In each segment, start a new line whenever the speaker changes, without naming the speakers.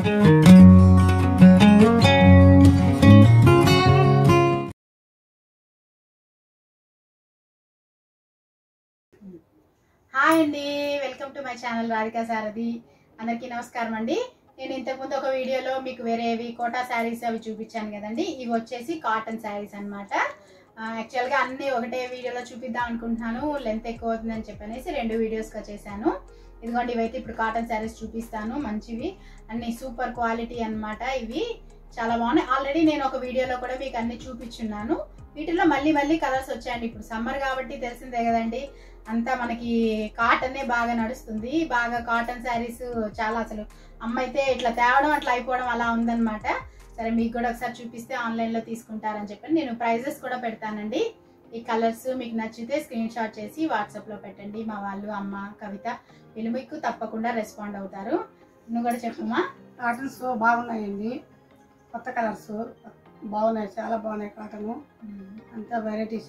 Hi అండి, welcome to my channel RadhikaSarathi. అందరికీ నమస్కారం అండి. నేను ఇంతకుముందు ఒక వీడియోలో మీకు వేరేవి కోటా శారీస్ అవి చూపించాను కదండి. ఇవి వచ్చేసి కాటన్ శారీస్ అనమాట. యాక్చువల్గా అన్నీ ఒకటే వీడియోలో చూపిద్దాం అనుకుంటున్నాను, లెంత్ ఎక్కువ అవుతుందని చెప్పనేసి 2 వీడియోస్గా చేశాను. ఇదిగోండి, ఇవైతే ఇప్పుడు కాటన్ శారీస్ చూపిస్తాను. మంచివి అన్ని సూపర్ క్వాలిటీ అనమాట. ఇవి చాలా బాగున్నాయి. ఆల్రెడీ నేను ఒక వీడియోలో కూడా మీకు అన్ని చూపించున్నాను. వీటిలో మళ్ళీ కలర్స్ వచ్చాయండి. ఇప్పుడు సమ్మర్ కాబట్టి తెలిసిందే కదండి, అంతా మనకి కాటనే బాగా నడుస్తుంది. బాగా కాటన్ శారీస్ చాలా, అసలు అమ్మ అయితే ఇట్లా తేవడం అట్లా అయిపోవడం అలా ఉందన్నమాట. సరే, మీకు కూడా ఒకసారి చూపిస్తే ఆన్లైన్లో తీసుకుంటారని చెప్పి నేను ప్రైజెస్ కూడా పెడతానండి. ఈ కలర్స్ మీకు నచ్చితే స్క్రీన్ షాట్ చేసి వాట్సాప్లో పెట్టండి. మా వాళ్ళు, అమ్మ, కవిత, వీళ్ళు మీకు తప్పకుండా రెస్పాండ్ అవుతారు. నువ్వు కూడా చెప్పమ్మా.
కాటన్స్ బాగున్నాయండి, కొత్త కలర్స్ బాగున్నాయి, చాలా బాగున్నాయి. కాటను అంతా వెరైటీస్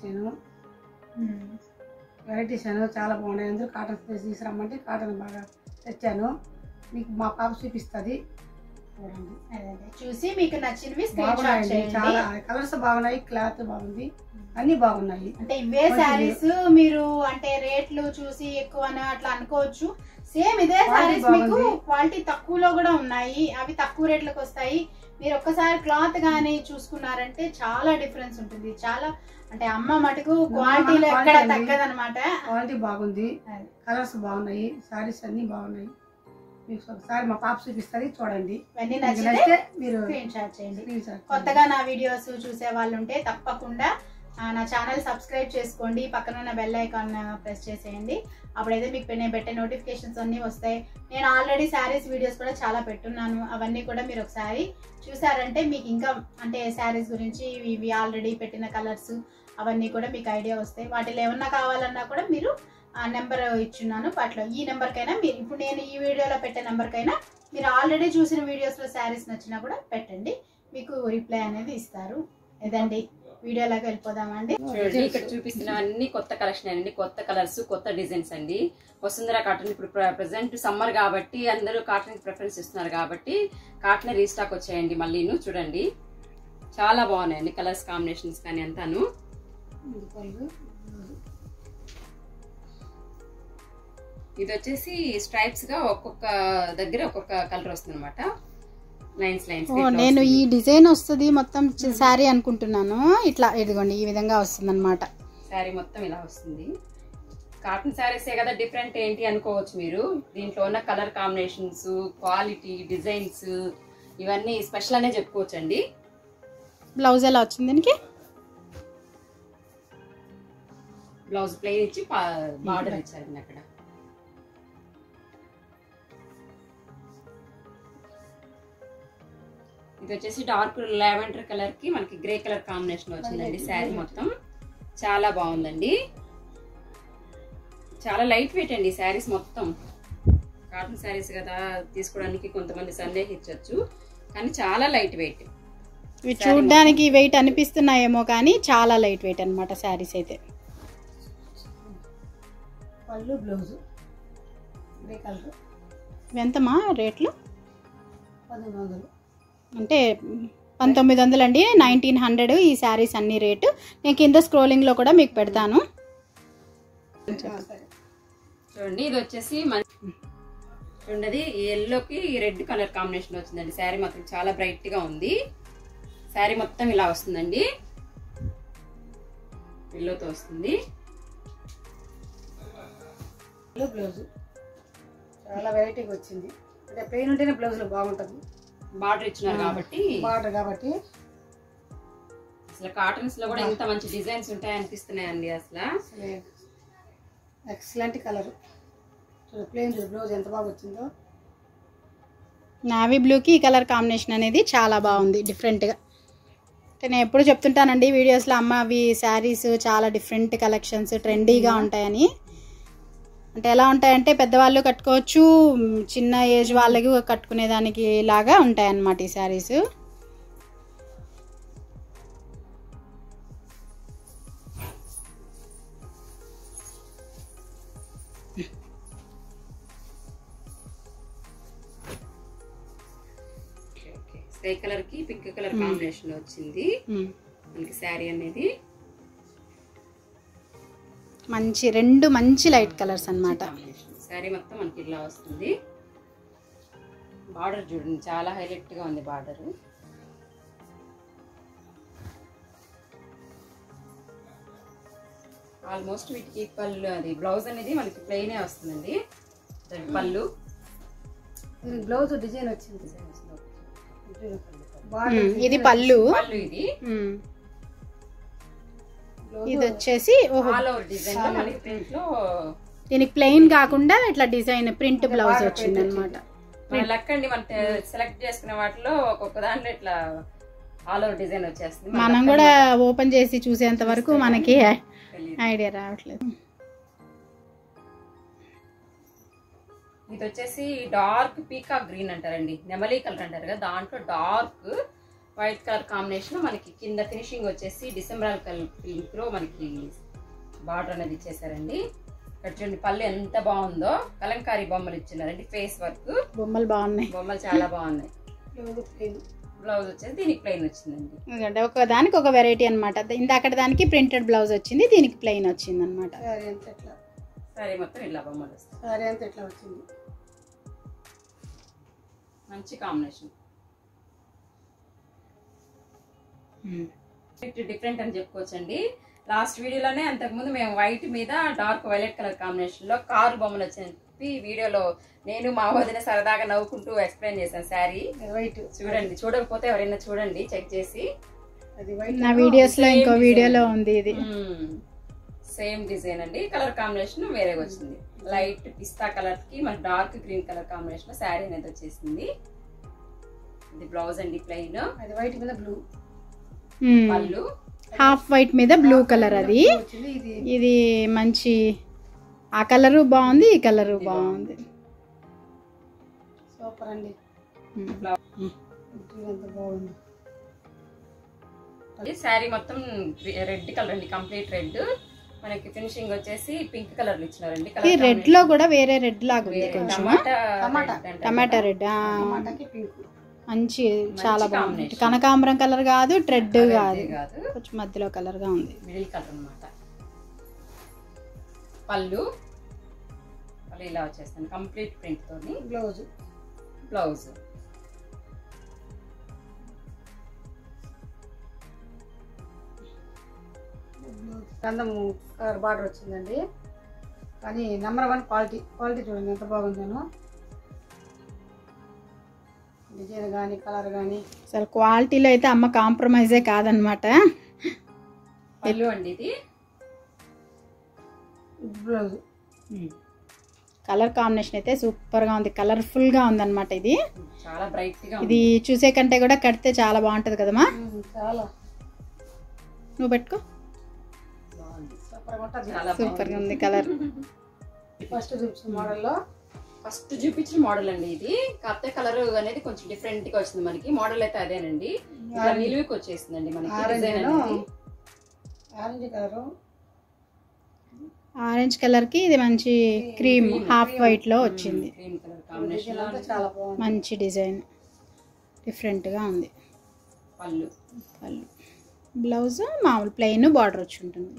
చాలా బాగున్నాయి. అందరూ కాటన్స్ తీసుకురమ్మంటే కాటన్ బాగా తెచ్చాను. మీకు మా పాప చూపిస్తుంది, చూడండి.
చూసి మీకు నచ్చినవి స్క్రీన్ షాట్ చేయండి.
చాలా కలర్స్ బాగున్నాయి, క్లాత్ బాగుంది, అన్ని బాగున్నాయి.
అంటే ఇవే శారీస్ మీరు అంటే రేట్లు చూసి ఎక్కువ అట్లా అనుకోవచ్చు. సేమ్ ఇదే శారీస్ మీకు క్వాలిటీ తక్కువలో కూడా ఉన్నాయి. అవి తక్కువ రేట్లకు వస్తాయి. మీరు ఒక్కసారి క్లాత్ గానీ చూసుకున్నారంటే చాలా డిఫరెన్స్ ఉంటుంది. చాలా అంటే అమ్మ మటుకు క్వాలిటీలో ఎక్కడ తగ్గదనమాట.
క్వాలిటీ బాగుంది, కలర్స్ బాగున్నాయి, శారీస్ అన్ని బాగున్నాయి. మీకు ఒకసారి మా పాప చూపిస్తుంది, చూడండి.
ఇవన్నీ నచ్చితే మీరు స్క్రీన్ షాట్ చేయండి. కొత్తగా నా వీడియోస్ చూసే వాళ్ళు ఉంటే తప్పకుండా నా ఛానల్ సబ్స్క్రైబ్ చేసుకోండి. పక్కన ఉన్న బెల్ ఐకాన్ ప్రెస్ చేసేయండి. అప్పుడైతే మీకు నేను పెట్టే నోటిఫికేషన్స్ అన్నీ వస్తాయి. నేను ఆల్రెడీ శారీస్ వీడియోస్ కూడా చాలా పెట్టున్నాను. అవన్నీ కూడా మీరు ఒకసారి చూసారంటే మీకు ఇంకా అంటే శారీస్ గురించి ఇవి ఆల్రెడీ పెట్టిన కలర్స్ అవన్నీ కూడా మీకు ఐడియా వస్తాయి. వాటిలో ఏమన్నా కావాలన్నా కూడా మీరు ఆ నెంబర్ ఇచ్చున్నాను. వాటిలో ఈ నెంబర్కైనా మీరు ఇప్పుడు నేను ఈ వీడియోలో పెట్టే నెంబర్కైనా మీరు ఆల్రెడీ చూసిన వీడియోస్లో శారీస్ నచ్చినా కూడా పెట్టండి, మీకు రిప్లై అనేది ఇస్తారు. ఇదండి, వీడియోలోకి వెళ్ళిపోదామండి.
చూడండి, ఇక్కడ చూపిస్తున్నవన్నీ కొత్త కలెక్షన్ అండి, కొత్త కలర్స్, కొత్త డిజైన్స్ అండి. వసుంధర కాటన్ ఇప్పుడు ప్రెసెంట్ సమ్మర్ కాబట్టి అందరూ కాటన్ ప్రిఫరెన్స్ ఇస్తున్నారు కాబట్టి కాటన్ రీస్టాక్ వచ్చాయండి. మళ్ళీను చూడండి, చాలా బాగున్నాయండి కలర్స్ కాంబినేషన్స్ కానీ అంతాను. ఇది వచ్చేసి స్ట్రైప్స్ గా ఒక్కొక్క దగ్గర ఒక్కొక్క కలర్ వస్తుంది అనమాట.
నేను ఈ డిజైన్ వస్తుంది మొత్తం శారీ అనుకుంటున్నాను. ఇట్లా ఇదిగోండి, ఈ విధంగా వస్తుంది అనమాట.
శారీ మొత్తం ఇలా వస్తుంది. కాటన్ శారీసే కదా, డిఫరెంట్ ఏంటి అనుకోవచ్చు మీరు. దీంట్లో ఉన్న కలర్ కాంబినేషన్స్, క్వాలిటీ, డిజైన్స్ ఇవన్నీ స్పెషల్ అనే చెప్పుకోవచ్చు అండి.
బ్లౌజ్ ఎలా వచ్చింది దీనికి?
బ్లౌజ్ ప్లెయిన్ ఇచ్చి బార్డర్ ఇచ్చారండి అక్కడ. ఇది వచ్చేసి డార్క్ లావెండర్ కలర్ కి మనకి గ్రే కలర్ కాంబినేషన్ వచ్చిందండి. శారీ మొత్తం చాలా బాగుందండి, చాలా లైట్ వెయిట్ అండి శారీస్ మొత్తం. కాటన్ శారీస్ కదా, తీసుకోవడానికి కొంతమంది సందేహించవచ్చు, కానీ చాలా లైట్ వెయిట్.
ఇవి చూడడానికి వెయిట్ అనిపిస్తున్నాయేమో కానీ చాలా లైట్ వెయిట్ అనమాట శారీస్ అయితే.
పళ్ళు, బ్లౌజ్ గ్రే కలర్.
ఎంతమా రేట్లు?
1900
అంటే 1900 అండి, 1900 ఈ శారీస్ అన్ని రేటు. నేను కింద స్క్రోలింగ్లో కూడా మీకు పెడతాను.
చూడండి, ఇది వచ్చేసి చూడండి, ఎల్లోకి రెడ్ కలర్ కాంబినేషన్ వచ్చిందండి. శారీ మాత్రం చాలా బ్రైట్ గా ఉంది. శారీ మొత్తం ఇలా వస్తుందండి, ఎల్లోతో వస్తుంది.
బ్లౌజ్ చాలా వెరైటీగా వచ్చింది. అంటే ప్లెయిన్ ఉంటేనే బ్లౌజ్ లో బాగుంటుంది.
బార్డర్ ఇచ్చినారు కాబట్టి అసలు కాటన్స్ లో కూడా ఇంత మంచి డిజైన్స్ ఉంటాయి అనిపిస్తున్నాయండి. అసలు
ఎక్సలెంట్ కలర్. ప్లెయిన్ బ్లౌజ్ ఎంత బాగా వచ్చిందో.
నావీ బ్లూకి ఈ కలర్ కాంబినేషన్ అనేది చాలా బాగుంది, డిఫరెంట్గా. అంటే నేను ఎప్పుడు చెప్తుంటానండి వీడియోస్లో, అమ్మ అవి శారీస్ చాలా డిఫరెంట్ కలెక్షన్స్ ట్రెండీగా ఉంటాయని. అంటే ఎలా ఉంటాయంటే పెద్దవాళ్ళు కట్టుకోవచ్చు, చిన్న ఏజ్ వాళ్ళకి కట్టుకునేదానికి లాగా ఉంటాయన్నమాట ఈ శారీస్.
స్కై కలర్ కి పింక్ కలర్ కాంబినేషన్ లో వచ్చింది మనకి శారీ అనేది.
మంచి రెండు మంచి లైట్ కలర్స్ అన్నమాట.
శారీ మొత్తం మనకి ఇలా వస్తుంది. బార్డర్ చూడండి చాలా హైలైట్ గా ఉంది బార్డర్. ఆల్మోస్ట్ వీటికి పళ్ళు అది బ్లౌజ్ అనేది మనకి ప్లెయినే వస్తుందండి. పళ్ళు
బ్లౌజ్ డిజైన్ వచ్చింది.
ఇది పళ్ళు.
పళ్ళు ఇది
ఇది వచ్చేసి
ఆల్ ఓవర్ డిజైన్ లో మనకి ప్రింట్ లో
దీనికి ప్లెయిన్ కాకుండా ఇట్లా డిజైన్ ప్రింట్ బ్లౌజ్ వచ్చింది అనమాట.
మన లక్కండి మనం సెలెక్ట్ చేసుకునే వాటిలో ఒక్కొక్క దాంట్లో ఇట్లా ఆల్ ఓవర్ డిజైన్ వచ్చేస్తుంది.
మనం కూడా ఓపెన్ చేసి చూసేంత వరకు మనకి ఐడియా రావట్లేదు.
ఇది వచ్చేసి డార్క్ పీకాక్ గ్రీన్ అంటారండి, నెమలి కలర్ అంటారు కదా, దాంట్లో డార్క్ వైట్ కలర్ కాంబినేషన్ మనకి కింద ఫినిషింగ్ వచ్చేసి డిసెంబర్ కలర్ పింక్ లో మనకి బార్డర్ అనేది ఇచ్చేసారండి. ఇక్కడ చూడండి పళ్ళు ఎంత బాగుందో, కలంకారీ బొమ్మలు ఇచ్చినారండి, ఫేస్ వర్క్
బొమ్మలు బాగున్నాయి.
బొమ్మలు చాలా బాగున్నాయి. బ్లౌజ్ వచ్చేసి దీనికి ప్లెయిన్ వచ్చిందండి.
ఎందుకంటే ఒక దానికి ఒక వెరైటీ అనమాట. ఇందాక దానికి ప్రింటెడ్ బ్లౌజ్ వచ్చింది, దీనికి ప్లెయిన్ వచ్చింది అనమాట.
సారీ మొత్తం ఇలా బొమ్మలు వస్తాయి.
సారీ అంతా ఇట్లా వచ్చింది.
మంచి కాంబినేషన్, డిఫరెంట్ అని చెప్పుకోవచ్చండి. లాస్ట్ వీడియోలోనే అంతకుముందు మేము వైట్ మీద డార్క్ వైలెట్ కలర్ కాంబినేషన్ లో కారు బొమ్మలు వచ్చి చెప్పి వీడియోలో నేను మా వదిన సరదాగా నవ్వుకుంటూ ఎక్స్ప్లెయిన్ చేశాను. శారీ
వైట్
చూడండి, చూడకపోతే ఎవరైనా చూడండి చెక్ చేసి.
అది వైట్
నా వీడియోస్ లో ఇంకో వీడియోలో ఉంది. ఇది
సేమ్ డిజైన్ అండి, కలర్ కాంబినేషన్ వేరేగా వచ్చింది. లైట్ పిస్తా కలర్ కి మన డార్క్ గ్రీన్ కలర్ కాంబినేషన్ లో శారీ అనేది వచ్చేసింది. ఇది బ్లౌజ్ అండి ప్లెయిన్,
అది వైట్ మీద బ్లూ,
పళ్ళు
హాఫ్ వైట్ మీద బ్లూ కలర్. అది ఇది మంచి, ఆ కలరు బాగుంది, ఈ కలరు బాగుంది.
సూపర్ అండి, బాగుంది.
శారీ మొత్తం రెడ్ కలర్ అండి, కంప్లీట్ రెడ్. మనకి ఫినిషింగ్ వచ్చేసి పింక్ కలర్ ఇచ్చినారండి.
రెడ్ లో కూడా వేరే రెడ్ లాగా ఉంది, కొంచెం టమాటా రెడ్. మంచి చాలా బాగుంది. కనకాంబరం కలర్ కాదు, రెడ్ కాదు, కొంచెం మధ్యలో కలర్ గా ఉంది,
మిడిల్ కలర్ అన్నమాట. పళ్ళు ఇలా వచ్చేస్తాను కంప్లీట్ ప్రింట్ తోని. బ్లౌజ్
గంధము కలర్ బార్డర్ వచ్చిందండి. కానీ నెంబర్ 1 క్వాలిటీ చూడండి ఎంత బాగుందను. డిజైన్ కానీ కలర్ కానీ
అసలు క్వాలిటీలో అయితే అమ్మ కాంప్రమైజే కాదనమాట.
పళ్ళు అండి ఇది.
బ్లౌజ్
కలర్ కాంబినేషన్ అయితే సూపర్ గా ఉంది, కలర్ఫుల్ గా ఉంది అనమాట. ఇది
చాలా బ్రైట్ గా,
ఇది చూసే కంటే కూడా కడితే చాలా బాగుంటది కదమ్మా.
చాలా
నువ్వు పెట్టుకో, సూపర్ గా ఉంది కలర్.
ఫస్ట్ చూపించిన మోడల్లో
ఫస్ట్ చూపించిన మోడల్ అండి ఇది. కాకపోతే కలర్ అనేది కొంచెం డిఫరెంట్ గా వచ్చింది మనకి. మోడల్ అయితే అదేనండి, ఇలా నిలువుకి వచ్చేసిందండి మనకి డిజైన్ అనేది.
ఆరెంజ్ కలర్ కి ఇది మంచి క్రీమ్ హాఫ్ వైట్ లో వచ్చింది.
క్రీమ్ కలర్ కాంబినేషన్,
చాలా బాగుంది,
మంచి డిజైన్, డిఫరెంట్ గా ఉంది.
పళ్ళు
బ్లౌజ్ మామూలు ప్లెయిన్ బార్డర్ వచ్చి ఉంటుంది.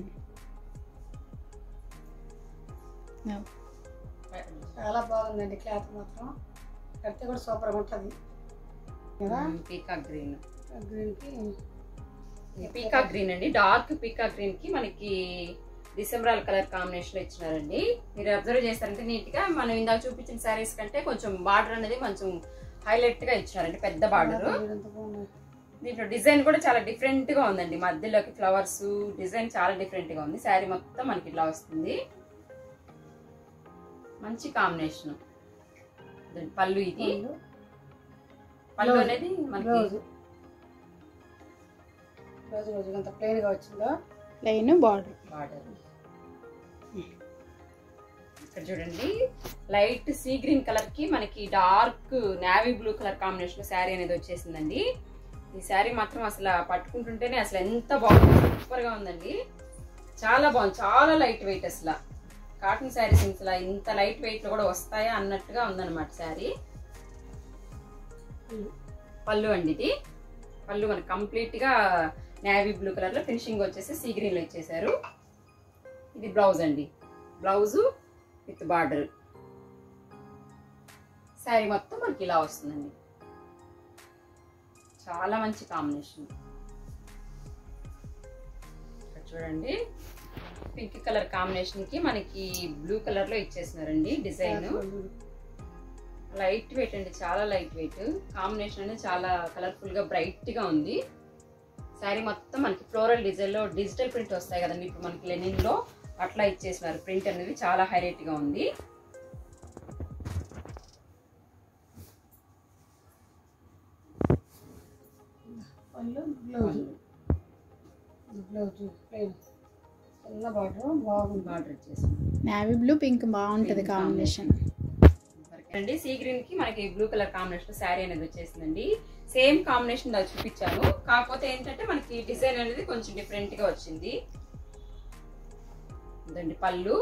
చాలా బాగుందండి. క్లాత్ మాత్రం కడితే కూడా సూపర్గా ఉంటుంది కదా.
పీకాక్ గ్రీన్,
గ్రీన్కి
పీకాక్ గ్రీన్ అండి, డార్క్ పీకాక్ గ్రీన్ కి మనకి డిసెంబర్ కలర్ కాంబినేషన్ లో ఇచ్చినారండి. మీరు అబ్జర్వ్ చేస్తారంటే నీట్ గా మనం ఇందాక చూపించిన శారీస్ కంటే కొంచెం బార్డర్ అనేది కొంచెం హైలైట్ గా ఇచ్చినారండి, పెద్ద బార్డర్. దీంట్లో డిజైన్ కూడా చాలా డిఫరెంట్ గా ఉందండి, మధ్యలోకి ఫ్లవర్స్ డిజైన్ చాలా డిఫరెంట్ గా ఉంది. శారీ మొత్తం మనకి ఇలా వస్తుంది, మంచి కాంబినేషన్. పళ్ళు ఇది, పళ్ళు అనేది మనకి
ఎంత ప్లెయిన్ గా వచ్చిందో,
ప్లెయిన్ బార్డర్.
ఇక్కడ చూడండి లైట్ సీ గ్రీన్ కలర్ కి మనకి dark navy blue colour combination లో శారీ అనేది వచ్చేసిందండి. ఈ శారీ మాత్రం అసలు పట్టుకుంటుంటేనే అసలు ఎంత బాగుంది, సూపర్ గా ఉందండి, చాలా బాగుంది, చాలా లైట్ వెయిట్. అసలు కాటన్ శారీస్ అసలు ఇంత లైట్ వెయిట్ లో కూడా వస్తాయా అన్నట్టుగా ఉందన్నమాట శారీ. పళ్ళు అండి. ఇది పళ్ళు మనకి కంప్లీట్ గా నేవీ బ్లూ కలర్ లో ఫినిషింగ్ వచ్చేసి సీ గ్రీన్ లో ఇచ్చేసారు. ఇది బ్లౌజ్ అండి. Blouse with border. శారీ మొత్తం మనకి ఇలా వస్తుందండి. చాలా మంచి కాంబినేషన్. చూడండి పింక్ కలర్ కాంబినేషన్ కి మనకి బ్లూ కలర్ లో ఇచ్చేసినారండి డిజైన్. లైట్ వెయిట్ అండి, చాలా లైట్ వెయిట్. కాంబినేషన్ అనేది చాలా కలర్ఫుల్ గా బ్రైట్ గా ఉంది. శారీ మొత్తం మనకి ఫ్లోరల్ డిజైన్ లో డిజిటల్ ప్రింట్ వస్తాయి కదండి, ఇప్పుడు మనకి లెనిన్ లో అట్లా ఇచ్చేసినారు. ప్రింట్ అనేది చాలా హైలైట్ గా ఉంది. బార్డర్ ఇచ్చేసి
నేవీ బ్లూ పింక్ బాగుంటది కాంబినేషన్
అండి. సీ గ్రీన్ కి మనకి బ్లూ కలర్ కాంబినేషన్ శారీ అనేది వచ్చేసిందండి. సేమ్ కాంబినేషన్ అది చూపించాను, కాకపోతే ఏంటంటే మనకి డిజైన్ అనేది కొంచెం డిఫరెంట్ గా వచ్చింది. ఇదండి పళ్ళు.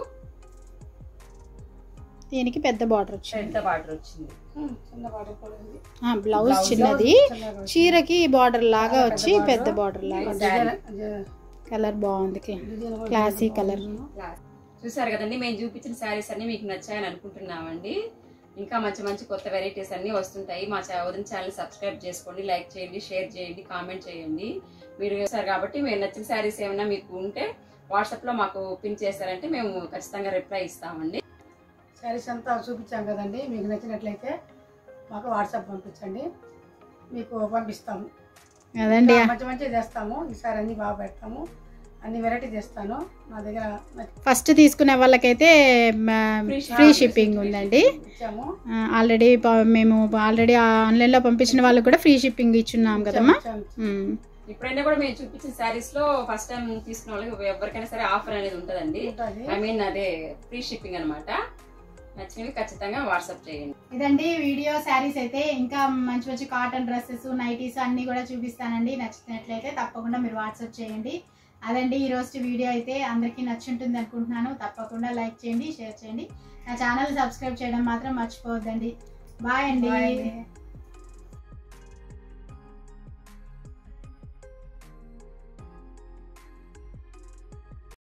దీనికి పెద్ద బార్డర్ వచ్చింది.
పెద్ద బార్డర్ వచ్చింది.
బ్లౌజ్ చిన్నది, చీరకి బార్డర్ లాగా వచ్చి పెద్ద బార్డర్ లాగా. కలర్ బాగుంది, క్లాసీ కలర్.
చూసారు కదండి, మేము చూపించిన శారీస్ అన్ని మీకు నచ్చాయని అనుకుంటున్నామండి. ఇంకా మంచి మంచి కొత్త వెరైటీస్ అన్ని వస్తుంటాయి. మా వదిన ఛానల్ సబ్స్క్రైబ్ చేసుకోండి, లైక్ చేయండి, షేర్ చేయండి, కామెంట్ చేయండి. మీరు చూసారు కాబట్టి మీరు నచ్చిన శారీస్ ఏమైనా మీకు ఉంటే వాట్సాప్ లో మాకు పిన్ చేశారంటే మేము ఖచ్చితంగా రిప్లై ఇస్తామండి.
శారీస్ అంతా చూపించాం కదండి, మీకు నచ్చినట్లయితే మాకు వాట్సాప్ పంపించండి, మీకు పంపిస్తాము.
అదండి
మంచి మంచి చేస్తాము. ఈసారి అన్ని బాగా పెడతాము, అన్ని వెరైటీ చేస్తాను. మా దగ్గర
ఫస్ట్ తీసుకునే వాళ్ళకైతే ఫ్రీ షిప్పింగ్ ఉందండి. ఆల్రెడీ మేము ఆన్లైన్ లో పంపించిన వాళ్ళకి కూడా ఫ్రీ షిప్పింగ్ ఇచ్చున్నాం కదమ్మా.
ఇప్పుడైనా కూడా మేము చూపించిన శారీస్ లో ఫస్ట్ టైం తీసుకున్న వాళ్ళకి ఎవరికైనా సరే ఆఫర్ అనేది ఉంటదండి. ఐ మీన్ అదే ఫ్రీ షిప్పింగ్ అనమాట. నచ్చినవి ఖచ్చితంగా వాట్సాప్ చేయండి.
ఇదండి వీడియో. శారీస్ అయితే ఇంకా మంచి మంచి కాటన్ డ్రెస్సెస్, నైటీస్ అన్ని కూడా చూపిస్తానండి. నచ్చినట్లయితే తప్పకుండా మీరు వాట్సాప్ చేయండి. అదండి ఈరోజు వీడియో అయితే అందరికీ నచ్చుంటుంది అనుకుంటున్నాను. తప్పకుండా లైక్ చేయండి, షేర్ చేయండి. నా ఛానల్ సబ్స్క్రైబ్ చేయడం మాత్రం మర్చిపోవద్దండి. బాయ్ అండి.